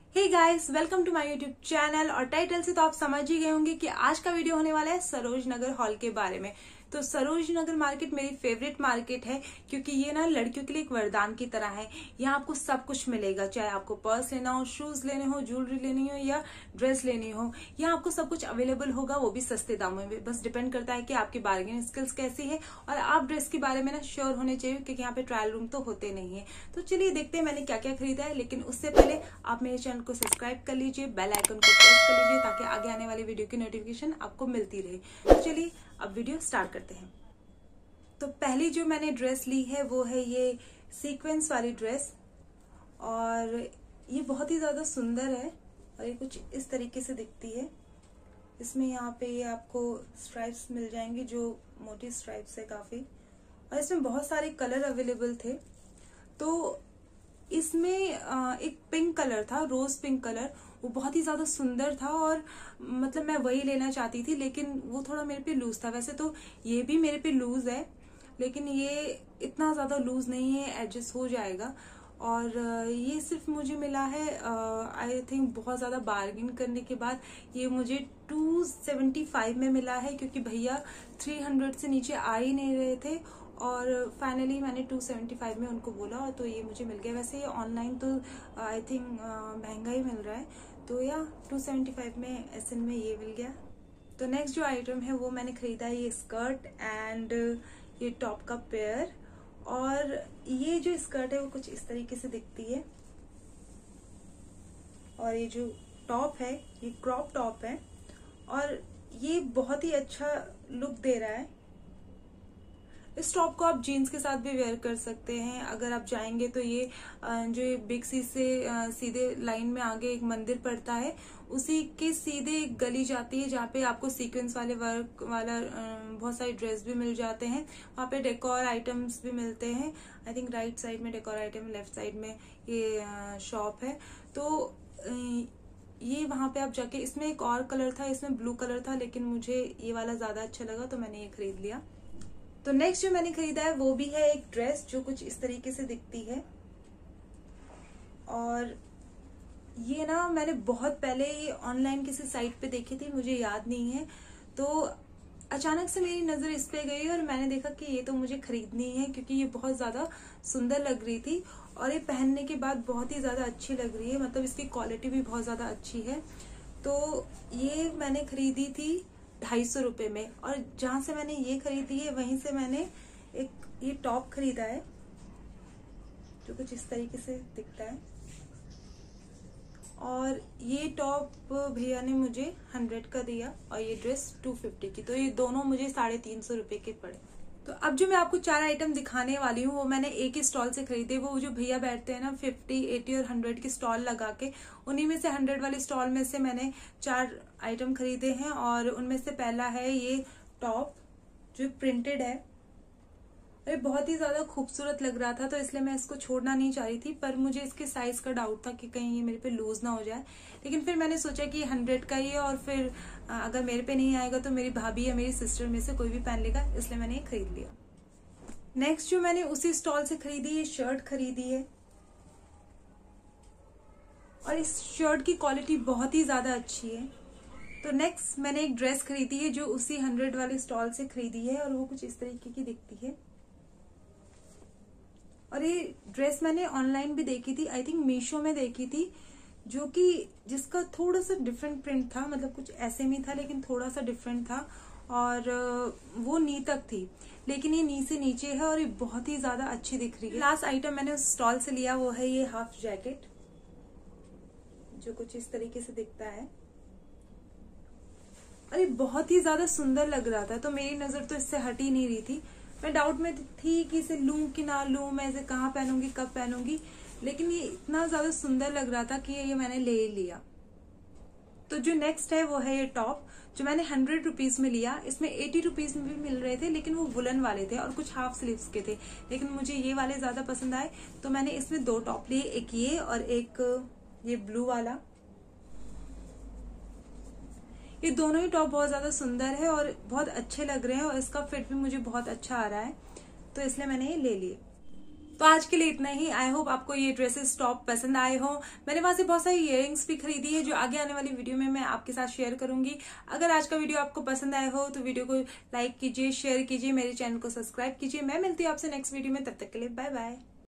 Hey guys, welcome to my YouTube channel. और title से तो आप समझ ही गए होंगे कि आज का वीडियो होने वाला है सरोज नगर हॉल के बारे में। तो सरोज नगर मार्केट मेरी फेवरेट मार्केट है क्योंकि ये ना लड़कियों के लिए एक वरदान की तरह है। यहाँ आपको सब कुछ मिलेगा, चाहे आपको पर्स लेना हो, शूज लेने हो, ज्वेलरी लेनी हो या ड्रेस लेनी हो, यहाँ आपको सब कुछ अवेलेबल होगा, वो भी सस्ते दामों में। बस डिपेंड करता है कि आपकी बार्गेनिंग स्किल्स कैसी है और आप ड्रेस के बारे में ना श्योर होने चाहिए क्योंकि यहाँ पे ट्रायल रूम तो होते नहीं है। तो चलिए देखते हैं मैंने क्या क्या खरीदा है, लेकिन उससे पहले आप मेरे चैनल को सब्सक्राइब कर लीजिए, बेल आइकन को प्रेस कर लीजिए ताकि आगे आने वाली वीडियो की नोटिफिकेशन आपको मिलती रहे। तो चलिए अब वीडियो स्टार्ट करते हैं। तो पहली जो मैंने ड्रेस ली है वो है ये सीक्वेंस वाली ड्रेस, और ये बहुत ही ज्यादा सुंदर है और ये कुछ इस तरीके से दिखती है। इसमें यहाँ पे ये आपको स्ट्राइप्स मिल जाएंगी जो मोटी स्ट्राइप्स है काफी, और इसमें बहुत सारे कलर अवेलेबल थे। तो इसमें एक पिंक कलर था, रोज पिंक कलर, वो बहुत ही ज्यादा सुंदर था और मतलब मैं वही लेना चाहती थी, लेकिन वो थोड़ा मेरे पे लूज था। वैसे तो ये भी मेरे पे लूज है, लेकिन ये इतना ज्यादा लूज नहीं है, एडजस्ट हो जाएगा। और ये सिर्फ मुझे मिला है आई थिंक बहुत ज्यादा बार्गेन करने के बाद ये मुझे 275 में मिला है, क्योंकि भैया 300 से नीचे आ ही नहीं रहे थे और फाइनली मैंने 275 में उनको बोला तो ये मुझे मिल गया। वैसे ये ऑनलाइन तो आई थिंक महंगा ही मिल रहा है, तो या 275 में एसएन में ये मिल गया। तो नेक्स्ट जो आइटम है वो मैंने खरीदा है ये स्कर्ट एंड ये टॉप का पेयर। और ये जो स्कर्ट है वो कुछ इस तरीके से दिखती है, और ये जो टॉप है ये क्रॉप टॉप है और ये बहुत ही अच्छा लुक दे रहा है। इस टॉप को आप जीन्स के साथ भी वेयर कर सकते हैं। अगर आप जाएंगे तो ये जो ये बिग सी से सीधे लाइन में आगे एक मंदिर पड़ता है, उसी के सीधे एक गली जाती है जहाँ पे आपको सीक्वेंस वाले वर्क वाला बहुत सारे ड्रेस भी मिल जाते हैं। वहाँ पे डेकोर आइटम्स भी मिलते हैं। आई थिंक राइट साइड में डेकोर आइटम, लेफ्ट साइड में ये शॉप है। तो ये वहां पे आप जाके, इसमें एक और कलर था, इसमें ब्लू कलर था, लेकिन मुझे ये वाला ज्यादा अच्छा लगा तो मैंने ये खरीद लिया। तो नेक्स्ट जो मैंने खरीदा है वो भी है एक ड्रेस जो कुछ इस तरीके से दिखती है। और ये ना मैंने बहुत पहले ये ऑनलाइन किसी साइट पे देखी थी, मुझे याद नहीं है, तो अचानक से मेरी नजर इस पे गई और मैंने देखा कि ये तो मुझे खरीदनी है क्योंकि ये बहुत ज्यादा सुंदर लग रही थी और ये पहनने के बाद बहुत ही ज्यादा अच्छी लग रही है, मतलब इसकी क्वालिटी भी बहुत ज्यादा अच्छी है। तो ये मैंने खरीदी थी 250 रुपए में, और जहां से मैंने ये खरीदी है वहीं से मैंने एक ये टॉप खरीदा है जो कुछ इस तरीके से दिखता है। और ये टॉप भैया ने मुझे 100 का दिया और ये ड्रेस 250 की, तो ये दोनों मुझे 350 रुपए के पड़े। तो अब जो मैं आपको 4 आइटम दिखाने वाली हूँ वो मैंने एक ही स्टॉल से खरीदे। वो जो भैया बैठते हैं ना 50, 80 और 100 की स्टॉल लगा के, उन्हीं में से 100 वाले स्टॉल में से मैंने 4 आइटम खरीदे हैं। और उनमें से पहला है ये टॉप जो प्रिंटेड है, ये बहुत ही ज्यादा खूबसूरत लग रहा था तो इसलिए मैं इसको छोड़ना नहीं चाह रही थी, पर मुझे इसके साइज का डाउट था कि कहीं ये मेरे पे लूज ना हो जाए। लेकिन फिर मैंने सोचा कि 100 का ही है और फिर अगर मेरे पे नहीं आएगा तो मेरी भाभी या मेरी सिस्टर में से कोई भी पहन लेगा, इसलिए मैंने ये खरीद लिया। नेक्स्ट जो मैंने उसी स्टॉल से खरीदी, ये शर्ट खरीदी है और इस शर्ट की क्वालिटी बहुत ही ज्यादा अच्छी है। तो नेक्स्ट मैंने एक ड्रेस खरीदी है जो उसी 100 वाले स्टॉल से खरीदी है और वो कुछ इस तरीके की दिखती है। और ये ड्रेस मैंने ऑनलाइन भी देखी थी, आई थिंक मीशो में देखी थी, जो कि जिसका थोड़ा सा डिफरेंट प्रिंट था, मतलब कुछ ऐसे में था लेकिन थोड़ा सा डिफरेंट था, और वो नी तक थी, लेकिन ये नी से नीचे है और ये बहुत ही ज्यादा अच्छी दिख रही है। लास्ट आइटम मैंने उस स्टॉल से लिया वो है ये हाफ जैकेट जो कुछ इस तरीके से दिखता है और ये बहुत ही ज्यादा सुंदर लग रहा था, तो मेरी नजर तो इससे हट ही नहीं रही थी। मैं डाउट में थी कि इसे लूं कि ना लूं, मैं इसे कहाँ पहनूंगी, कब पहनूंगी, लेकिन ये इतना ज्यादा सुंदर लग रहा था कि ये मैंने ले लिया। तो जो नेक्स्ट है वो है ये टॉप जो मैंने 100 रुपीज में लिया। इसमें 80 रुपीज में भी मिल रहे थे, लेकिन वो वुलन वाले थे और कुछ हाफ स्लीव्स के थे, लेकिन मुझे ये वाले ज्यादा पसंद आए तो मैंने इसमें 2 टॉप लिए, एक ये और एक ये ब्लू वाला। ये दोनों ही टॉप बहुत ज्यादा सुंदर है और बहुत अच्छे लग रहे हैं और इसका फिट भी मुझे बहुत अच्छा आ रहा है, तो इसलिए मैंने ये ले लिए। तो आज के लिए इतना ही। आई होप आपको ये ड्रेसेस टॉप पसंद आए हो। मैंने वहां से बहुत सारी इयररिंग्स भी खरीदी है जो आगे आने वाली वीडियो में मैं आपके साथ शेयर करूंगी। अगर आज का वीडियो आपको पसंद आया हो तो वीडियो को लाइक कीजिए, शेयर कीजिए, मेरे चैनल को सब्सक्राइब कीजिए। मैं मिलती हूँ आपसे नेक्स्ट वीडियो में, तब तक के लिए बाय बाय।